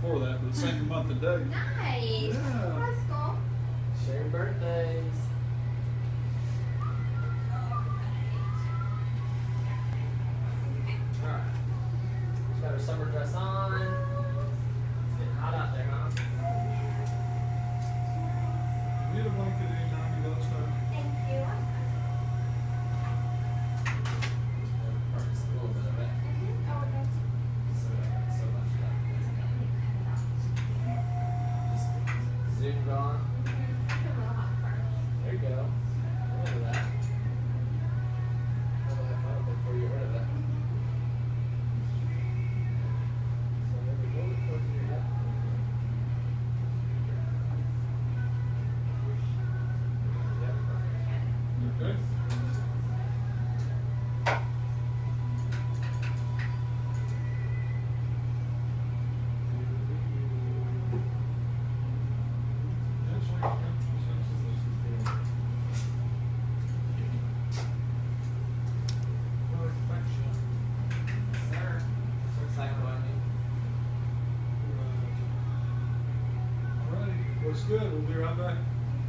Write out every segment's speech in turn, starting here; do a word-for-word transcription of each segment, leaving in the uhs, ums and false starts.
For that, but same month and day. Nice. Yeah. That's cool. Share birthdays. Alright. She's got her summer dress on. It's getting hot out there, huh? You need a blanket anytime you let us know. Thank you. Just a little bit of it. Oh, okay. So, so much left. Just zoomed on. There you go. Look at that. Look at that final before you get rid of it. So maybe hold it close to your hip. Yep, perfect. Okay. Sir, looks like what I mean. Alrighty, looks good. We'll be right back.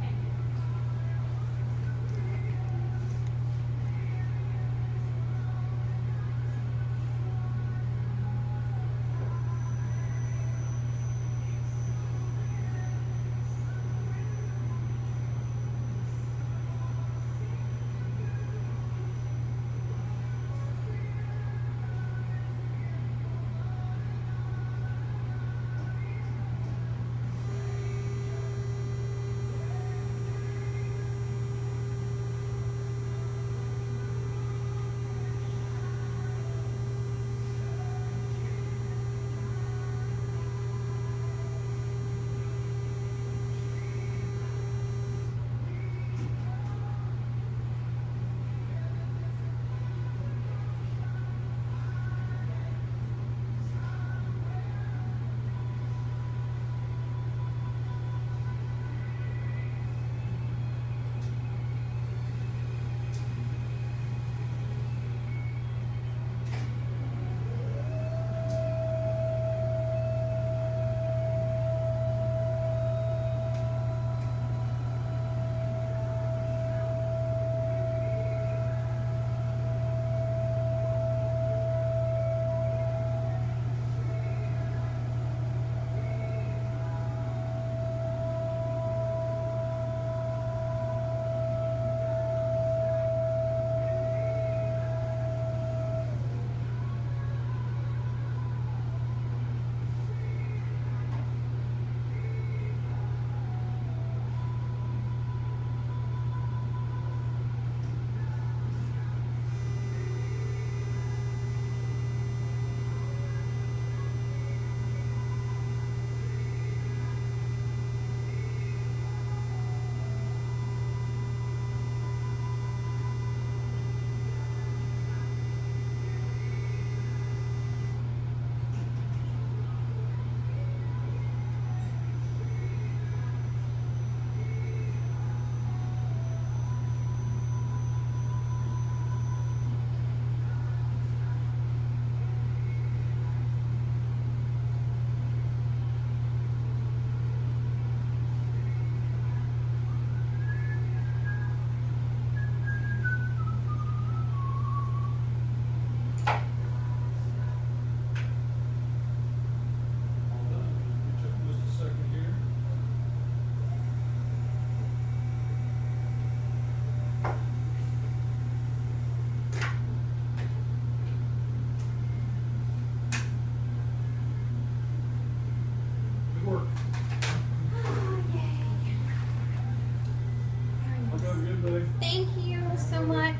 Thank you so much.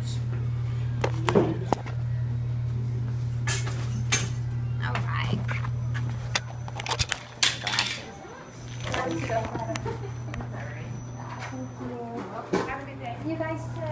All right. Glasses. Thank you. Have a good day. You guys too.